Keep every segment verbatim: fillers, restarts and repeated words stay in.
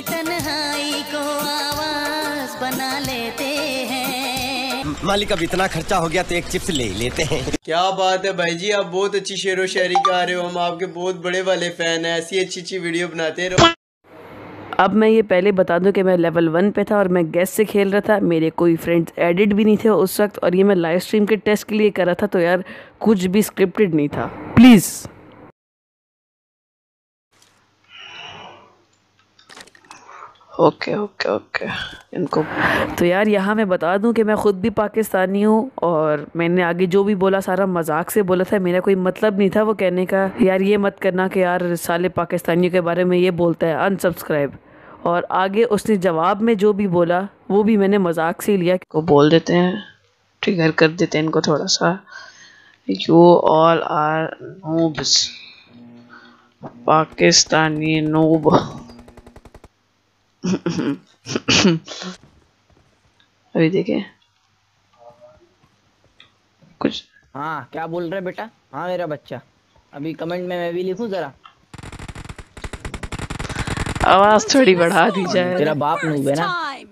की तन्हाई को आवाज बना लेते हैं। मालिक अब इतना खर्चा हो गया तो एक चिप्स ले लेते हैं। क्या बात है भाई जी, आप बहुत अच्छी शेरो शायरी गा रहे हो, हम आपके बहुत बड़े वाले फैन हैं, ऐसी अच्छी अच्छी वीडियो बनाते रहो। अब मैं ये पहले बता दूं कि मैं लेवल वन पे था और मैं गेस्ट से खेल रहा था, मेरे कोई फ्रेंड्स एडिट भी नहीं थे उस वक्त, और ये मैं लाइव स्ट्रीम के टेस्ट के लिए कर रहा था, तो यार कुछ भी स्क्रिप्टेड नहीं था प्लीज़। ओके ओके ओके इनको तो यार यहाँ मैं बता दूं कि मैं ख़ुद भी पाकिस्तानी हूँ और मैंने आगे जो भी बोला सारा मजाक से बोला था, मेरा कोई मतलब नहीं था वो कहने का यार ये मत करना कि यार साले पाकिस्तानियों के बारे में ये बोलता है, अनसब्सक्राइब। और आगे उसने जवाब में जो भी बोला वो भी मैंने मजाक से लिया। को बोल देते हैं, ट्रिगर कर देते हैं इनको थोड़ा सा। You all are noobs, Pakistani noob. अभी देखें कुछ। हाँ क्या बोल रहे बेटा? हाँ मेरा बच्चा, अभी कमेंट में मैं भी लिखूं जरा, आवाज थोड़ी बढ़ा दी जाए। तेरा बाप नूब है ना?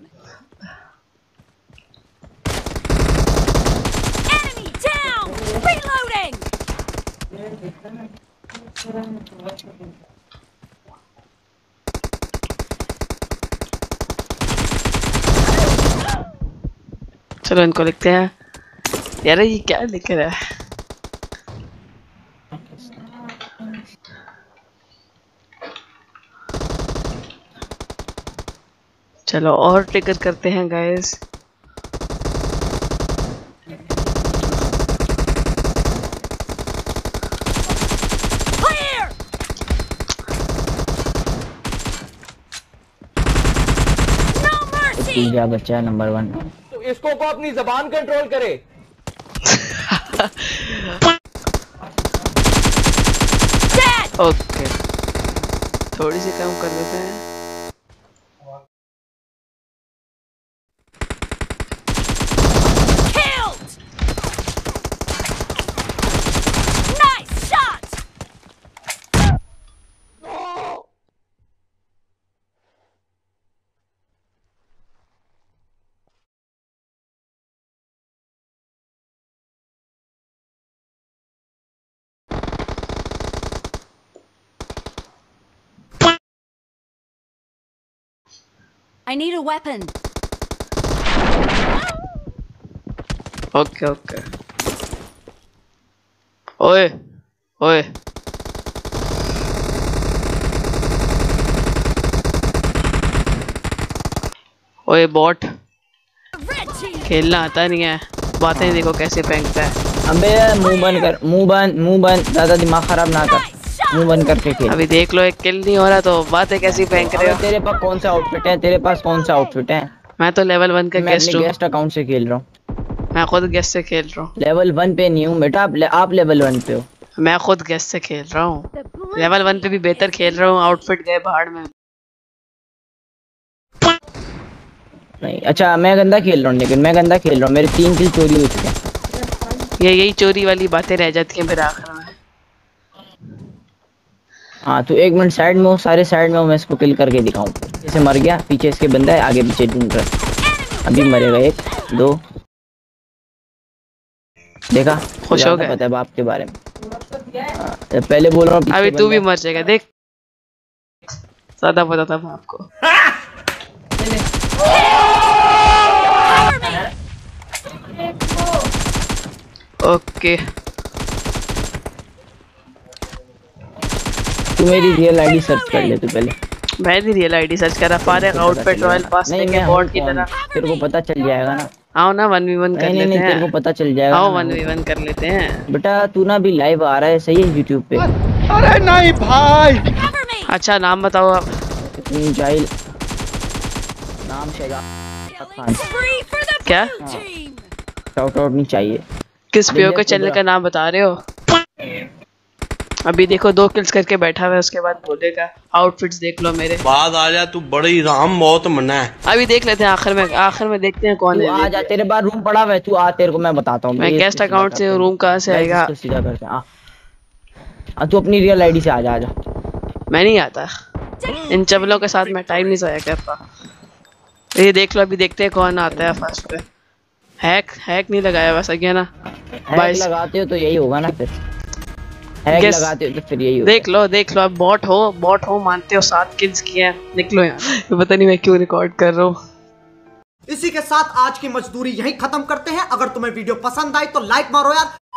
चलो इनको लिखते हैं। यार ये क्या लिख रहा है? चलो और ट्रिगर करते हैं गाइस। जा बच्चा नंबर वन, तो इसको को अपनी जबान कंट्रोल करे। ओके थोड़ी सी कम कर देते हैं। I need a weapon. Okay okay ओए ओए ओए बॉट, खेलना आता नहीं है, बातें देखो कैसे फेंकता है। अबे मुंह बंद कर, मुंह बंद, मुंह बंद, ज्यादा दिमाग खराब ना कर, मुंह बंद करके खेल। अभी देख लो एक किल नहीं हो रहा तो बातें कैसी फेंक रहे हो। तेरे पास कौन सा आउटफिट है? तेरे पास कौन सा आउटफिट है? मैं तो लेवल वन का गेस्ट हूँ। गेस्ट अकाउंट से खेल रहा हूँ, मैं खुद गेस्ट से खेल रहा हूँ। लेवल वन पे नहीं हूँ बेटा, आप, ले, आप लेवल वन पे हो। मैं खुद गेस्ट से खेल रहा हूँ, लेवल वन पे भी बेहतर खेल रहा हूँ। आउटफिट गए भाड़ में। नहीं अच्छा मैं गंदा खेल रहा हूँ, लेकिन मैं गंदा खेल रहा हूँ, मेरे तीन किल चोरी हो चुके हैं। ये यही चोरी वाली बातें रह जाती हैं फिर आखिर में। हाँ तो एक मिनट साइड में हो, सारे साइड में हो, मैं इसको किल करके दिखाऊं। जैसे मर गया, पीछे इसके बंदा है, आगे पीछे ढूंढ रहा, अभी मरेगा। एक दो, देखा? खुश हो गए? पता है बाप के बारे में। आ, पहले बोल रहा हूँ अभी तू भी मर जाएगा देख, ज्यादा पता था बाप को। ओके तू मेरी रियल आईडी सर्च कर ले तू पहले। मैं भी रियल आईडी सर्च कर रहा, फारिग आउटफिट रॉयल पास के बॉट की तरह। तेरे को पता चल जाएगा ना। आओ ना वन वी वन कर लेते हैं। तेरे को पता चल जाएगा। आओ वन वी वन कर लेते हैं। बेटा तू ना भी लाइव आ रहा है सही है यूट्यूब पे? अरे नहीं भाई। अच्छा नाम बताओ आप। जाहिल नाम शहजाद खान। क्या? शाउट आउट नहीं चाहिए। किस पीओ के चैनल का नाम बता रहे हो? अभी देखो दो किल्स करके बैठा हुआ है, उसके बाद बोलेगा आउटफिट्स देख लो मेरे। बाद आ जा तू, बड़ी राम बहुत मना है। अभी देख लेते हैं आखिर में, आखिर में देखते हैं कौन है। आ जा, तेरे पास रूम पड़ा हुआ है, तू आ, तेरे को मैं बताता हूँ। मैं गेस्ट अकाउंट से रूम कहाँ से आएगा? सीधा करते हैं। आ तू अपनी रियल आईडी से आ जा। आ जा। मैं नहीं आता। इन चबलों के साथ मैं टाइम नहीं जाया करता। ये देख लो, अभी देखते हैं कौन आता है फर्स्ट पे। हैक हैक नहीं लगाया वैसा क्या ना? हैक लगाते हो तो यही होगा ना फिर। हैक लगाते हो तो फिर यही होगा। देख लो देख लो, अब बॉट हो बॉट हो मानते हो, सात किल्स किए हैं। निकलो यार, पता नहीं मैं क्यों रिकॉर्ड कर रहा हूँ। इसी के साथ आज की मजदूरी यहीं खत्म करते हैं। अगर तुम्हें वीडियो पसंद आई तो लाइक मारो यार।